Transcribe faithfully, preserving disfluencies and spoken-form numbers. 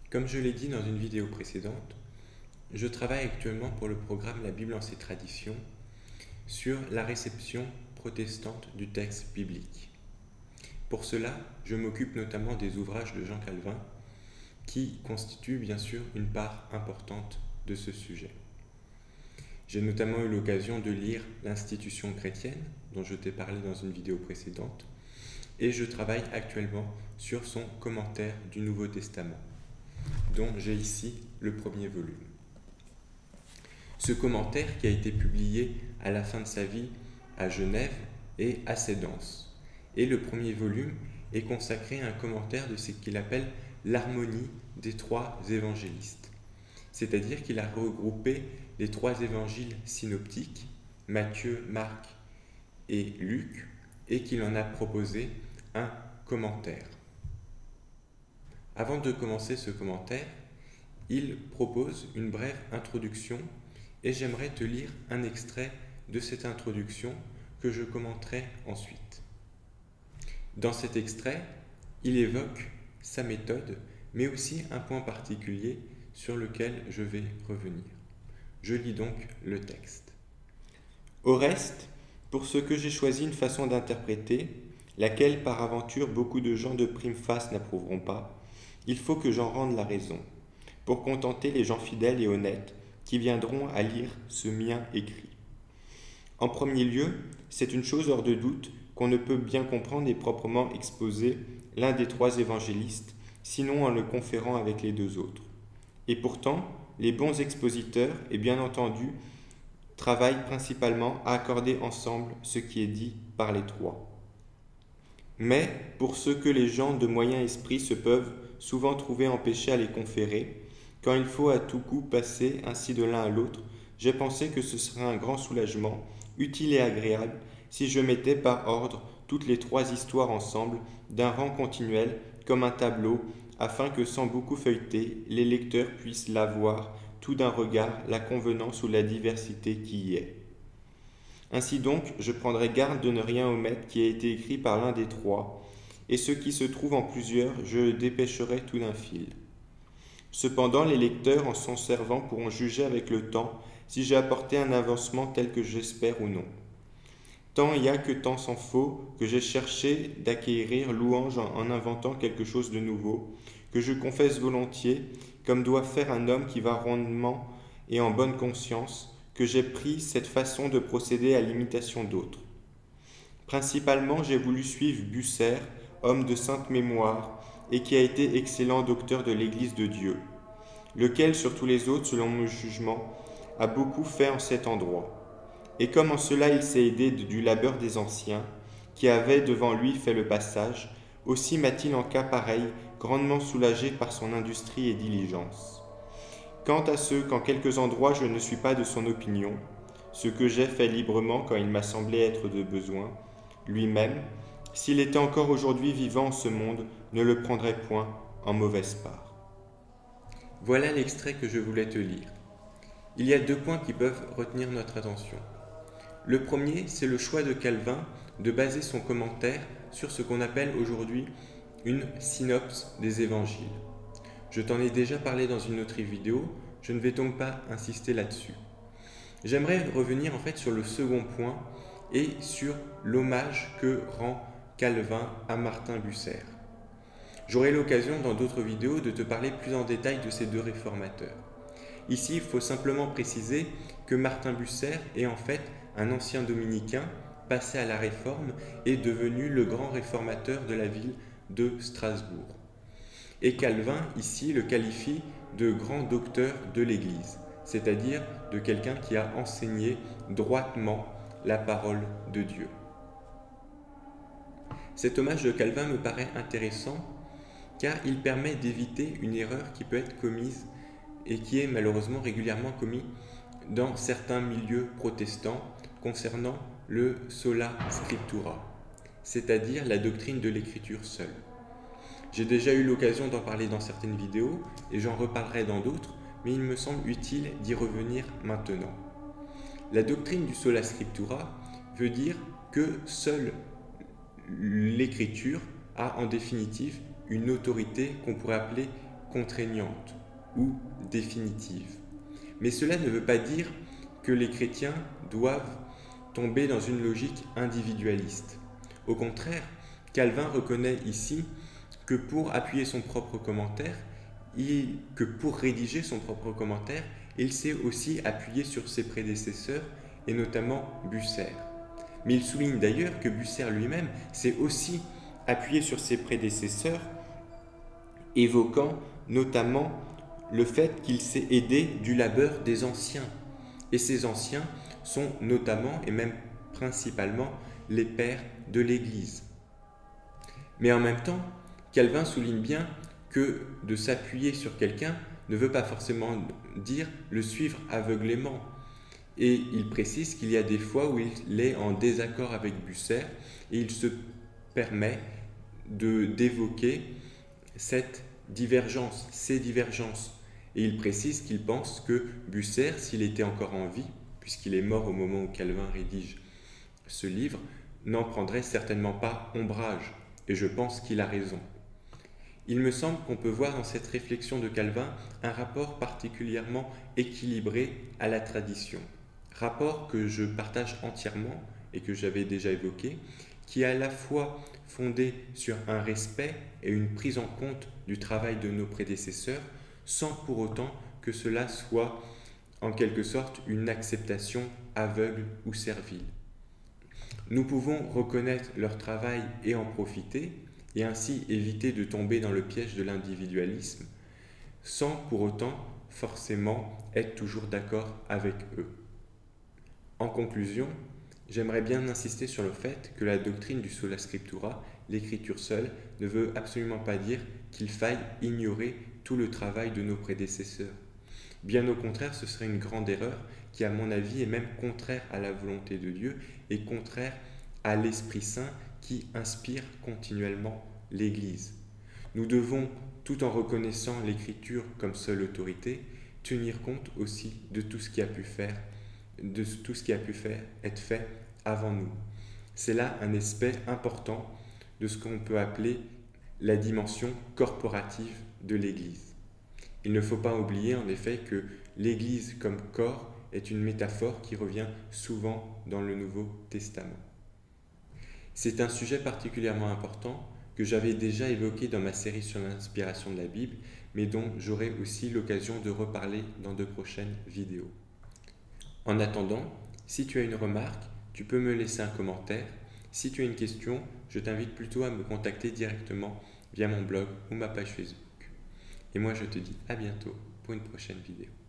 Comme je l'ai dit dans une vidéo précédente, je travaille actuellement pour le programme La Bible en ses traditions sur la réception protestante du texte biblique. Pour cela, je m'occupe notamment des ouvrages de Jean Calvin qui constituent bien sûr une part importante de ce sujet. J'ai notamment eu l'occasion de lire l'Institution chrétienne, dont je t'ai parlé dans une vidéo précédente, et je travaille actuellement sur son commentaire du Nouveau Testament, dont j'ai ici le premier volume. Ce commentaire, qui a été publié à la fin de sa vie à Genève, est assez dense, et le premier volume est consacré à un commentaire de ce qu'il appelle l'harmonie des trois évangélistes, c'est-à-dire qu'il a regroupé les trois évangiles synoptiques, Matthieu, Marc et Luc, et qu'il en a proposé un commentaire. Avant de commencer ce commentaire, il propose une brève introduction et j'aimerais te lire un extrait de cette introduction que je commenterai ensuite. Dans cet extrait, il évoque sa méthode, mais aussi un point particulier sur lequel je vais revenir. Je lis donc le texte. Au reste, pour ce que j'ai choisi une façon d'interpréter, laquelle par aventure beaucoup de gens de prime face n'approuveront pas, il faut que j'en rende la raison, pour contenter les gens fidèles et honnêtes qui viendront à lire ce mien écrit. En premier lieu, c'est une chose hors de doute qu'on ne peut bien comprendre et proprement exposer l'un des trois évangélistes, sinon en le conférant avec les deux autres. Et pourtant, les bons expositeurs, et bien entendu, travaillent principalement à accorder ensemble ce qui est dit par les trois. Mais, pour ce que les gens de moyen esprit se peuvent souvent trouver empêchés à les conférer, quand il faut à tout coup passer ainsi de l'un à l'autre, j'ai pensé que ce serait un grand soulagement, utile et agréable, si je mettais par ordre toutes les trois histoires ensemble, d'un rang continuel, comme un tableau, afin que sans beaucoup feuilleter, les lecteurs puissent la voir tout d'un regard, la convenance ou la diversité qui y est. Ainsi donc, je prendrai garde de ne rien omettre qui a été écrit par l'un des trois, et ce qui se trouve en plusieurs, je le dépêcherai tout d'un fil. Cependant, les lecteurs, en s'en servant, pourront juger avec le temps si j'ai apporté un avancement tel que j'espère ou non. Tant il y a que tant s'en faut que j'ai cherché d'acquérir louange en, en inventant quelque chose de nouveau, que je confesse volontiers, comme doit faire un homme qui va rondement et en bonne conscience, que j'ai pris cette façon de procéder à l'imitation d'autres. Principalement, j'ai voulu suivre Bucer, homme de sainte mémoire, et qui a été excellent docteur de l'Église de Dieu, lequel, sur tous les autres, selon mon jugement, a beaucoup fait en cet endroit. Et comme en cela il s'est aidé du labeur des anciens, qui avaient devant lui fait le passage, aussi m'a-t-il en cas pareil grandement soulagé par son industrie et diligence. Quant à ceux qu'en quelques endroits je ne suis pas de son opinion, ce que j'ai fait librement quand il m'a semblé être de besoin, lui-même, s'il était encore aujourd'hui vivant en ce monde, ne le prendrait point en mauvaise part. Voilà l'extrait que je voulais te lire. Il y a deux points qui peuvent retenir notre attention. Le premier, c'est le choix de Calvin de baser son commentaire sur ce qu'on appelle aujourd'hui une synopse des évangiles. Je t'en ai déjà parlé dans une autre vidéo, je ne vais donc pas insister là-dessus. J'aimerais revenir en fait sur le second point et sur l'hommage que rend Calvin à Martin Bucer. J'aurai l'occasion dans d'autres vidéos de te parler plus en détail de ces deux réformateurs. Ici, il faut simplement préciser que Martin Bucer est en fait un ancien dominicain passé à la Réforme et devenu le grand réformateur de la ville de Strasbourg. Et Calvin, ici, le qualifie de grand docteur de l'Église, c'est-à-dire de quelqu'un qui a enseigné droitement la parole de Dieu. Cet hommage de Calvin me paraît intéressant car il permet d'éviter une erreur qui peut être commise et qui est malheureusement régulièrement commise dans certains milieux protestants concernant le sola scriptura, c'est-à-dire la doctrine de l'écriture seule. J'ai déjà eu l'occasion d'en parler dans certaines vidéos et j'en reparlerai dans d'autres, mais il me semble utile d'y revenir maintenant. La doctrine du sola scriptura veut dire que seule l'écriture a en définitive une autorité qu'on pourrait appeler contraignante ou définitive. Mais cela ne veut pas dire que les chrétiens doivent tomber dans une logique individualiste. Au contraire, Calvin reconnaît ici que pour appuyer son propre commentaire, il, que pour rédiger son propre commentaire, il s'est aussi appuyé sur ses prédécesseurs et notamment Bucer. Mais il souligne d'ailleurs que Bucer lui-même s'est aussi appuyé sur ses prédécesseurs, évoquant notamment le fait qu'il s'est aidé du labeur des anciens. Et ces anciens sont notamment et même principalement les pères de l'Église. Mais en même temps, Calvin souligne bien que de s'appuyer sur quelqu'un ne veut pas forcément dire le suivre aveuglément. Et il précise qu'il y a des fois où il est en désaccord avec Bucer et il se permet de, d'évoquer cette divergence, ces divergences. Et il précise qu'il pense que Bucer, s'il était encore en vie, puisqu'il est mort au moment où Calvin rédige ce livre, n'en prendrait certainement pas ombrage. Et je pense qu'il a raison. Il me semble qu'on peut voir dans cette réflexion de Calvin un rapport particulièrement équilibré à la tradition. Rapport que je partage entièrement et que j'avais déjà évoqué, qui est à la fois fondé sur un respect et une prise en compte du travail de nos prédécesseurs, sans pour autant que cela soit en quelque sorte une acceptation aveugle ou servile. Nous pouvons reconnaître leur travail et en profiter, et ainsi éviter de tomber dans le piège de l'individualisme, sans pour autant forcément être toujours d'accord avec eux. En conclusion, j'aimerais bien insister sur le fait que la doctrine du sola scriptura, l'écriture seule, ne veut absolument pas dire qu'il faille ignorer tout le travail de nos prédécesseurs. Bien au contraire, ce serait une grande erreur qui, à mon avis, est même contraire à la volonté de Dieu et contraire à l'Esprit Saint qui inspire continuellement l'Église. Nous devons, tout en reconnaissant l'Écriture comme seule autorité, tenir compte aussi de tout ce qui a pu faire, de tout ce qui a pu faire, être fait avant nous. C'est là un aspect important de ce qu'on peut appeler la dimension corporative de l'Église. Il ne faut pas oublier en effet que l'Église comme corps est une métaphore qui revient souvent dans le Nouveau Testament. C'est un sujet particulièrement important que j'avais déjà évoqué dans ma série sur l'inspiration de la Bible, mais dont j'aurai aussi l'occasion de reparler dans de prochaines vidéos. En attendant, si tu as une remarque, tu peux me laisser un commentaire. Si tu as une question, je t'invite plutôt à me contacter directement via mon blog ou ma page Facebook. Et moi, je te dis à bientôt pour une prochaine vidéo.